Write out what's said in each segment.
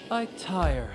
I tire.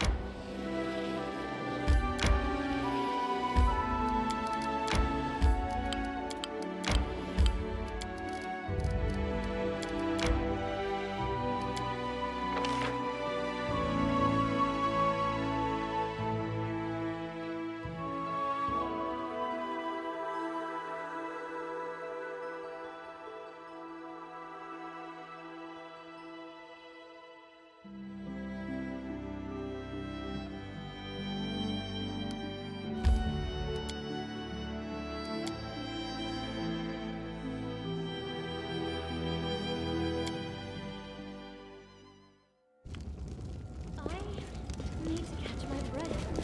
I need to catch my breath.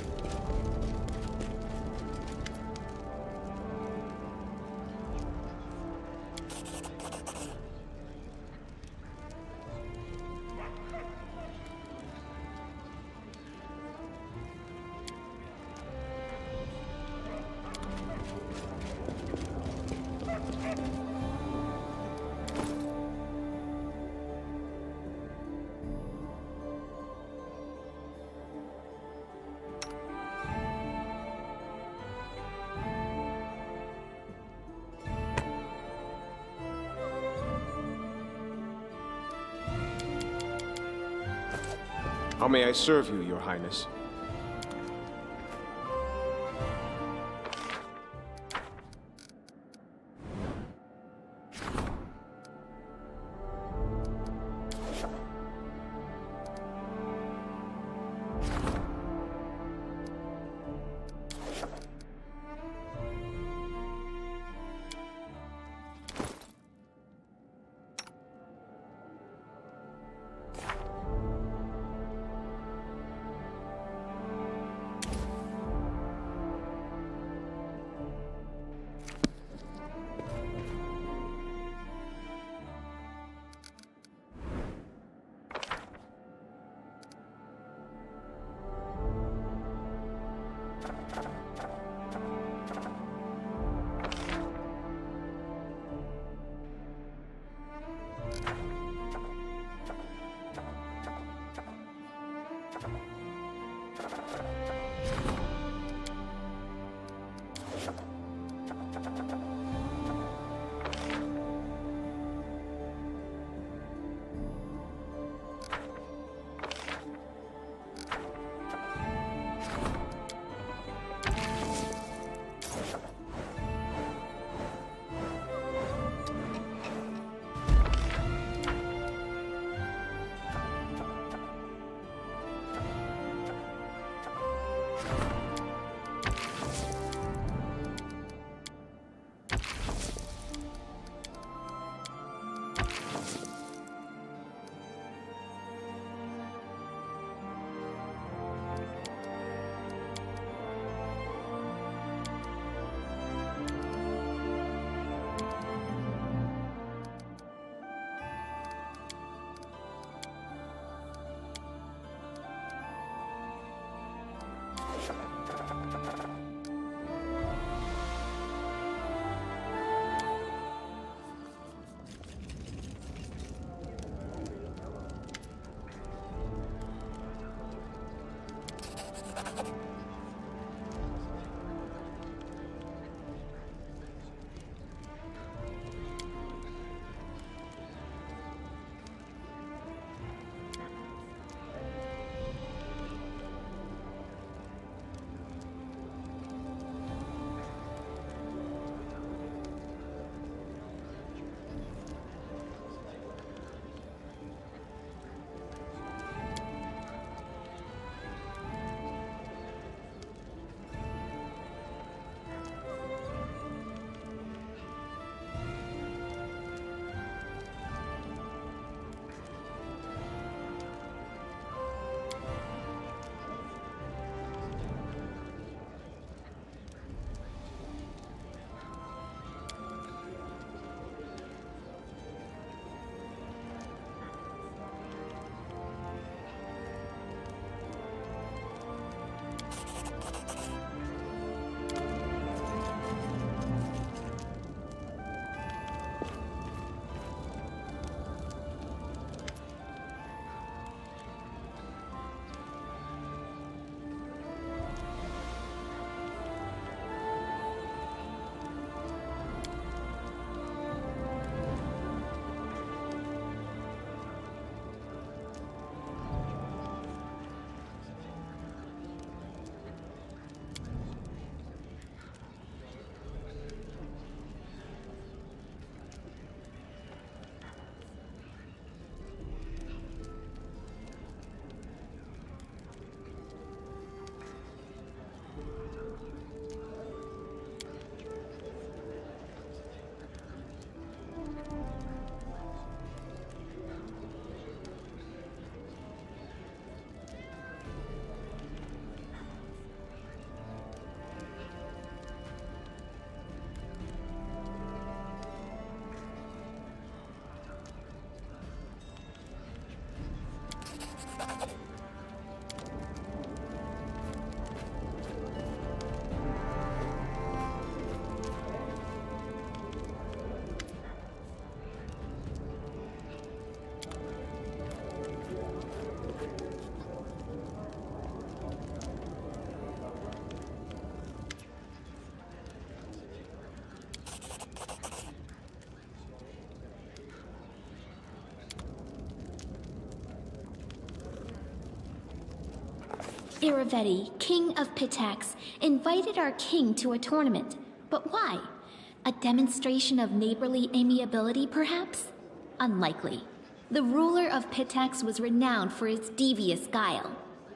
How may I serve you, Your Highness? Iravetti, king of Pitax, invited our king to a tournament. But why? A demonstration of neighborly amiability, perhaps? Unlikely. The ruler of Pitax was renowned for his devious guile.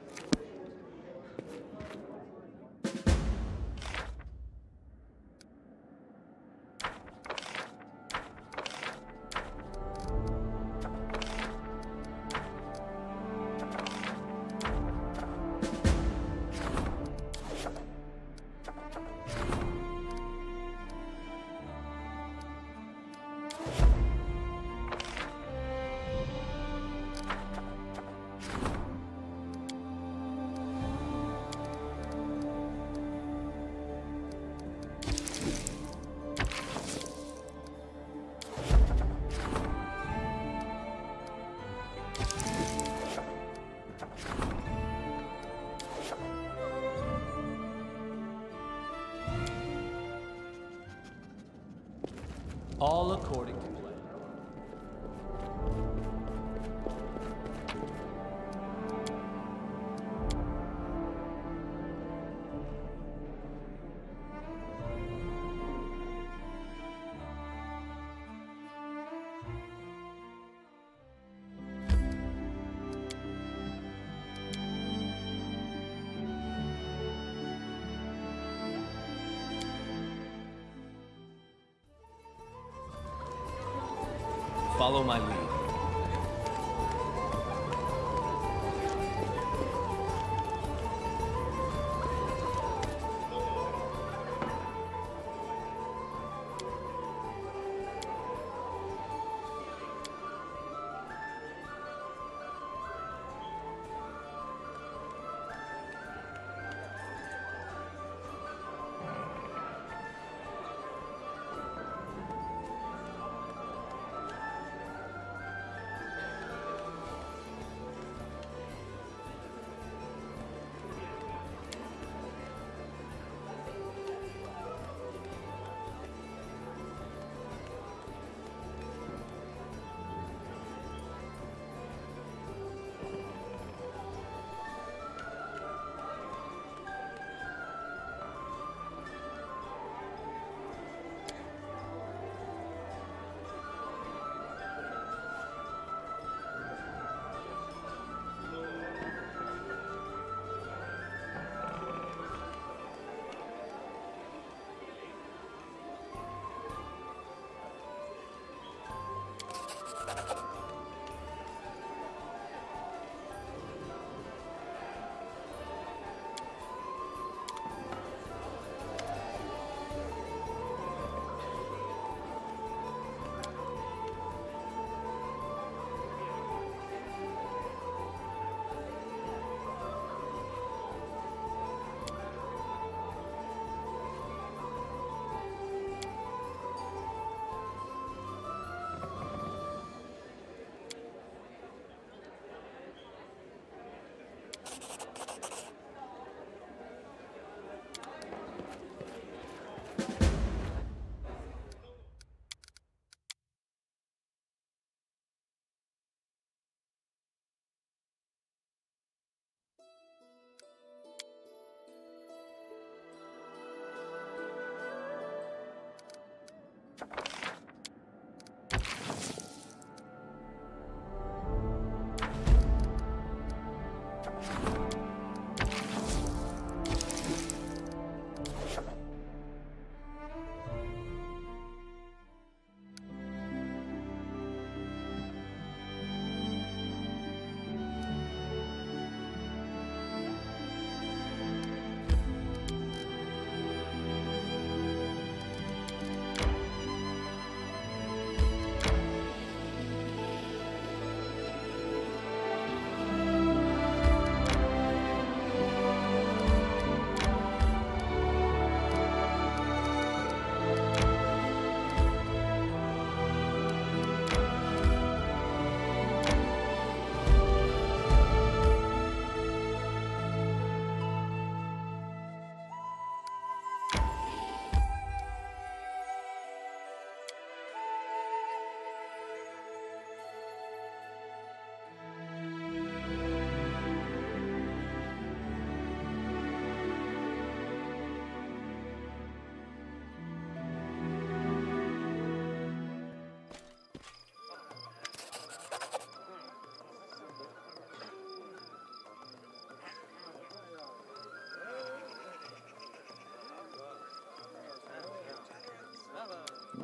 All according to plan. Follow my lead.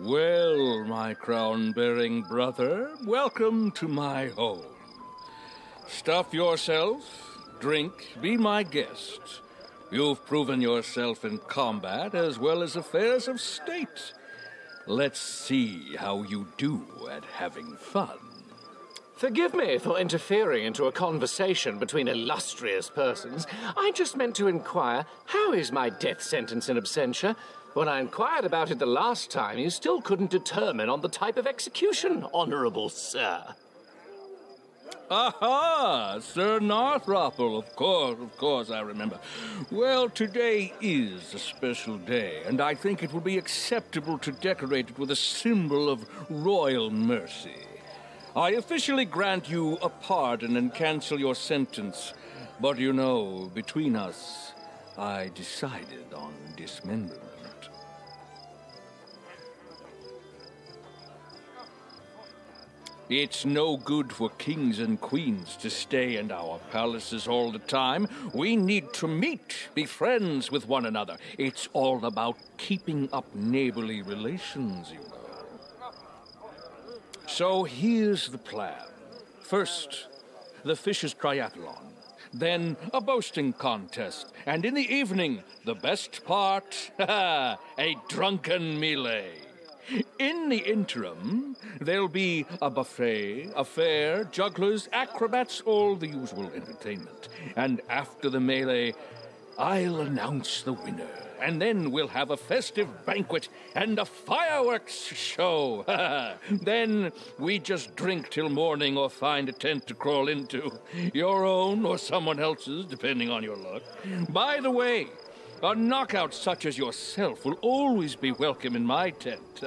Well, my crown-bearing brother, welcome to my home. Stuff yourself, drink, be my guest. You've proven yourself in combat as well as affairs of state. Let's see how you do at having fun. Forgive me for interfering into a conversation between illustrious persons. I just meant to inquire, how is my death sentence in absentia? When I inquired about it the last time, you still couldn't determine on the type of execution, honorable sir. Aha! Sir Narthropple, of course, I remember. Well, today is a special day, and I think it will be acceptable to decorate it with a symbol of royal mercy. I officially grant you a pardon and cancel your sentence. But you know, between us, I decided on dismemberment. It's no good for kings and queens to stay in our palaces all the time. We need to meet, be friends with one another. It's all about keeping up neighborly relations, you know. So here's the plan. First, the Fishers' Triathlon. Then a boasting contest. And in the evening, the best part, a drunken melee. In the interim, there'll be a buffet, a fair, jugglers, acrobats, all the usual entertainment. And after the melee, I'll announce the winner. And then we'll have a festive banquet and a fireworks show. Then we just drink till morning or find a tent to crawl into. Your own or someone else's, depending on your luck. By the way, a knockout such as yourself will always be welcome in my tent.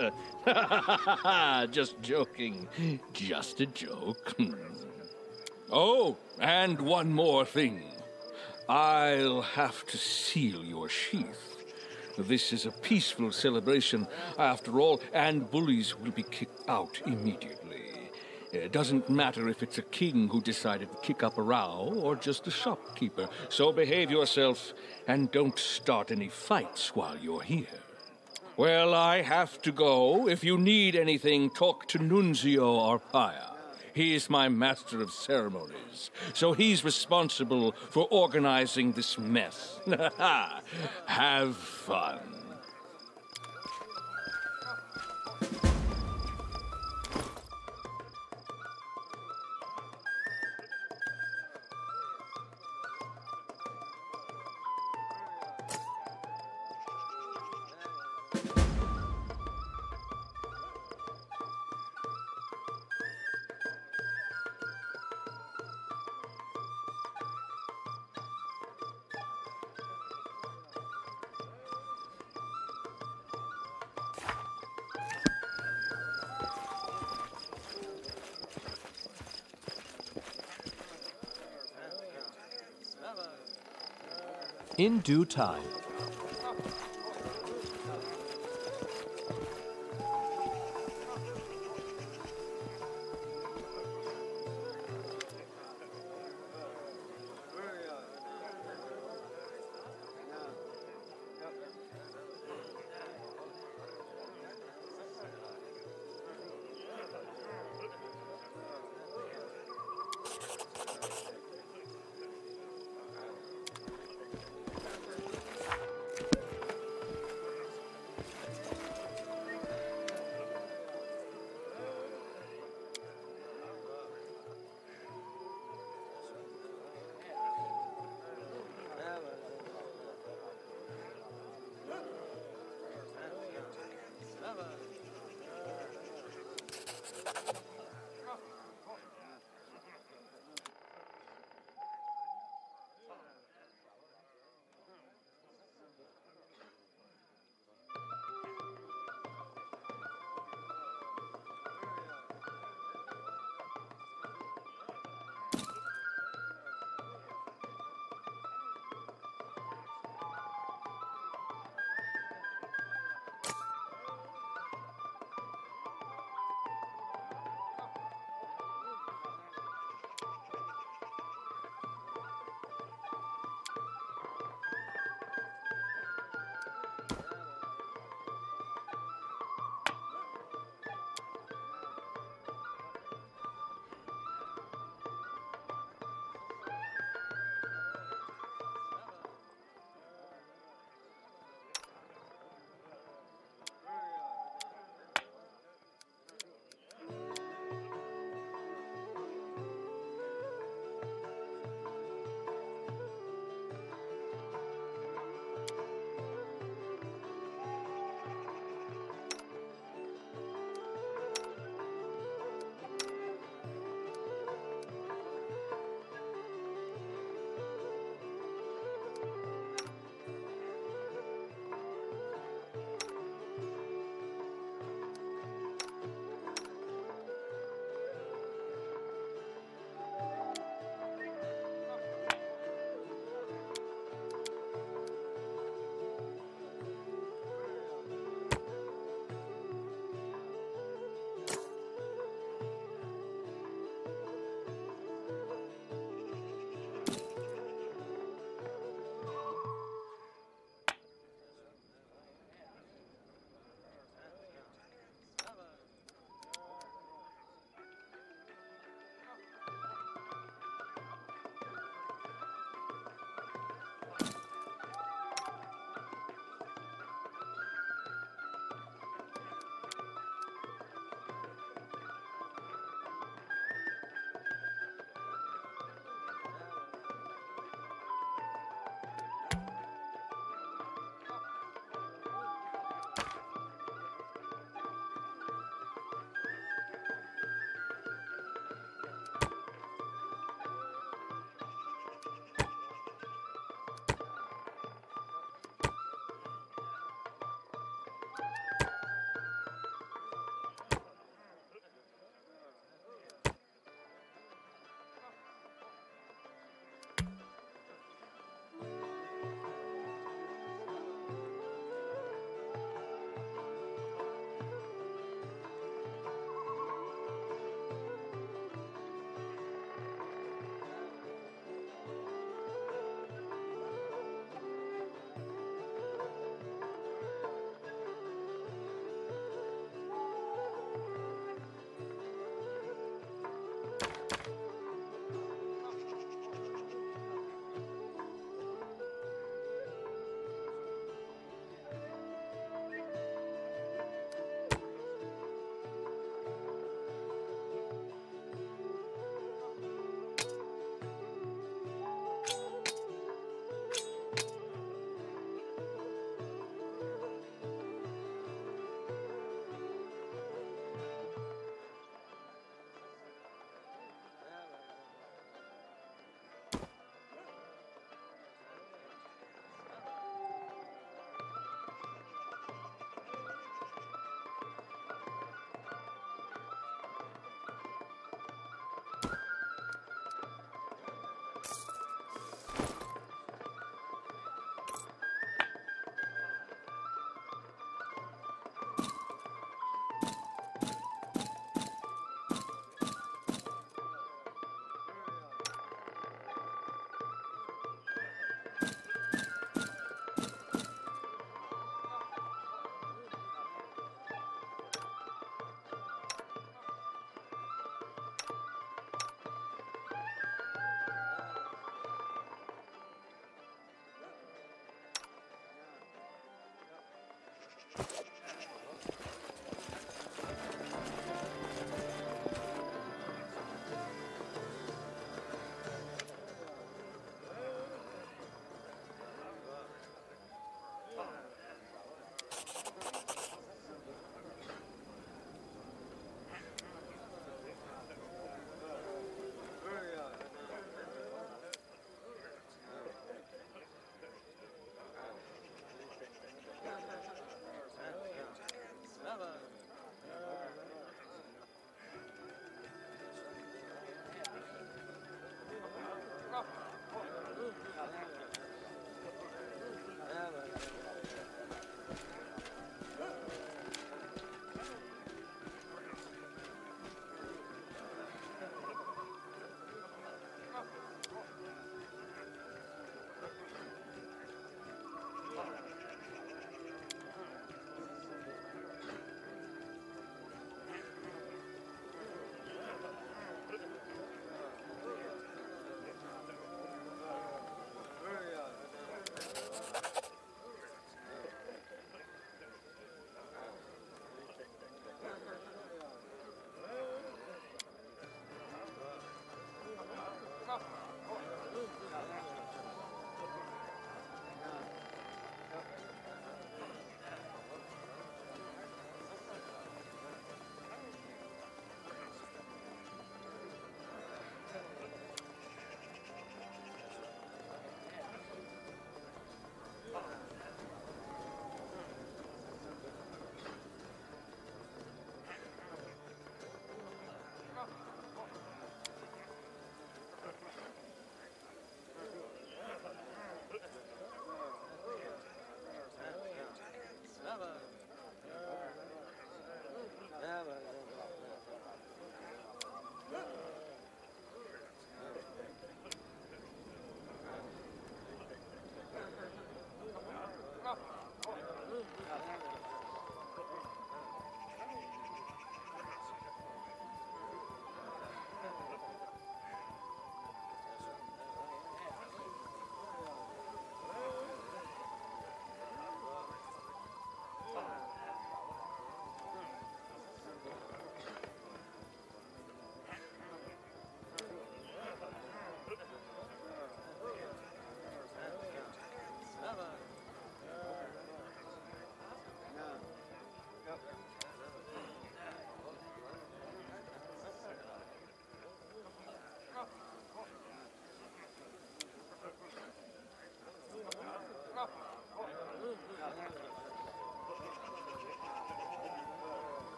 Just joking. Just a joke. Oh, and one more thing. I'll have to seal your sheath. This is a peaceful celebration, after all, and bullies will be kicked out immediately. It doesn't matter if it's a king who decided to kick up a row or just a shopkeeper. So behave yourself and don't start any fights while you're here. Well, I have to go. If you need anything, talk to Nunzio Arpaia. He's my master of ceremonies, so he's responsible for organizing this mess. Have fun. In due time.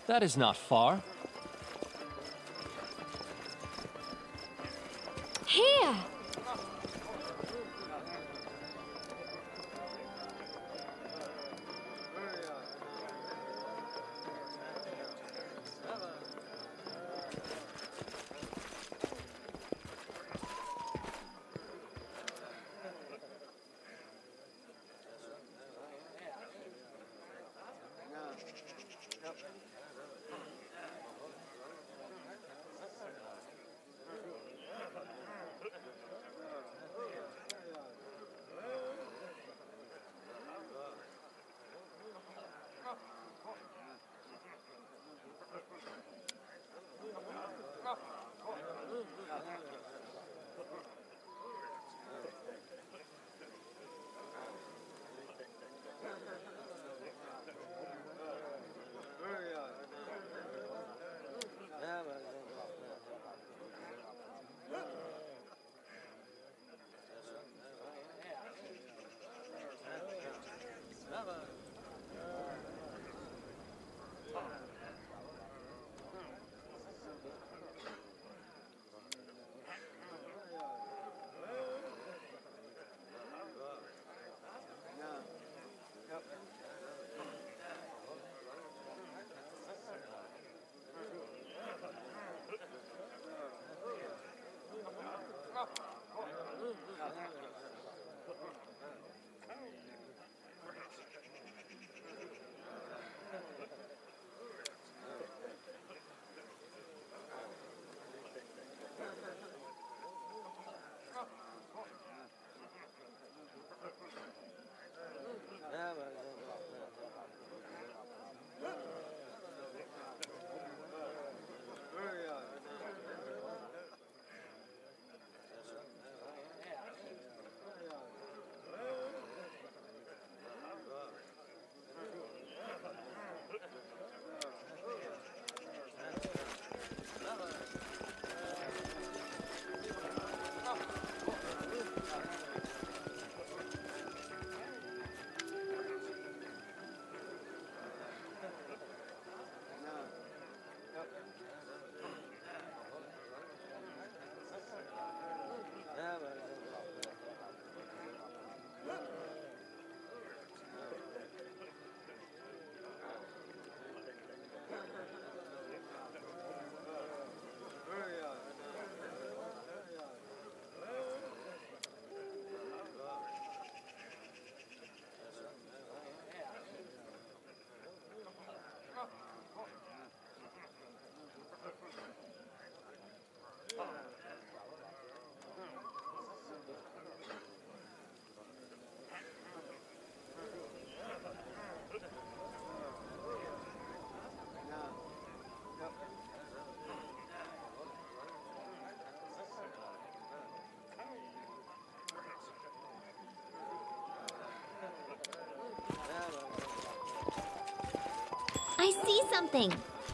That is not far. Here! I see something!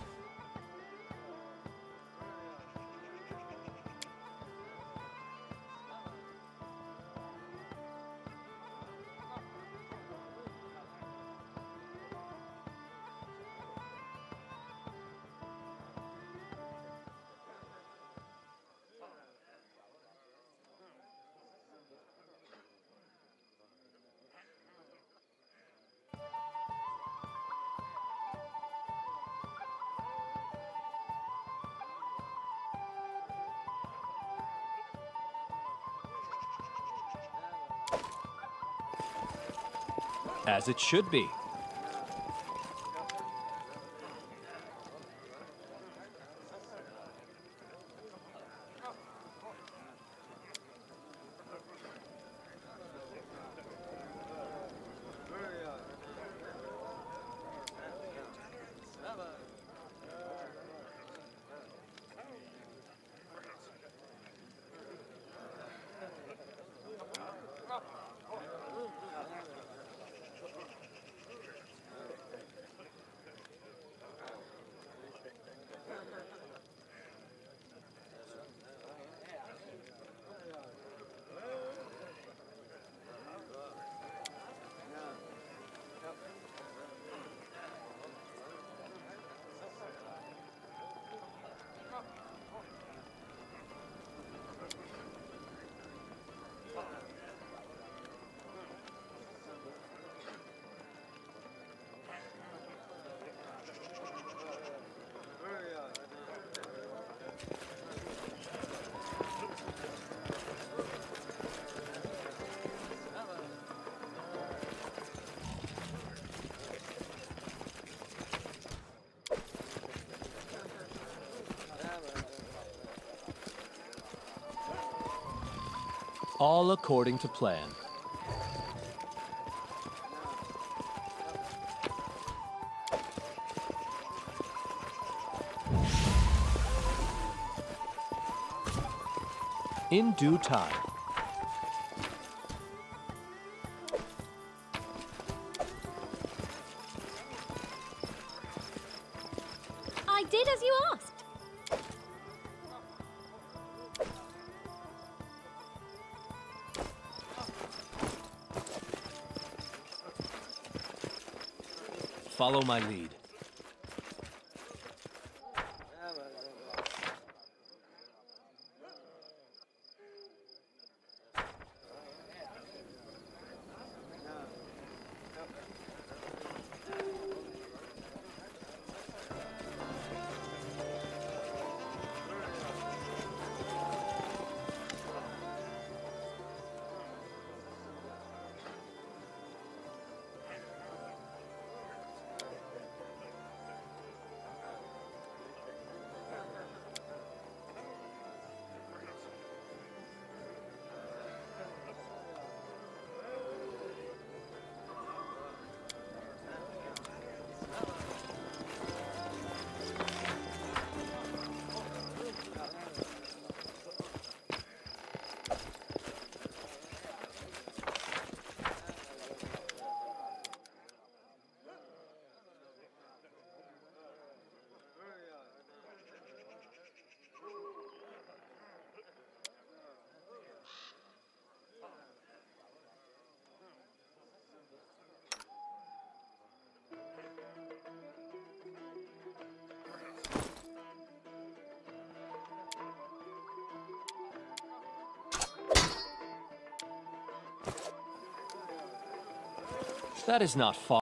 As it should be. All according to plan. In due time. I did as you asked. Follow my lead. That is not far.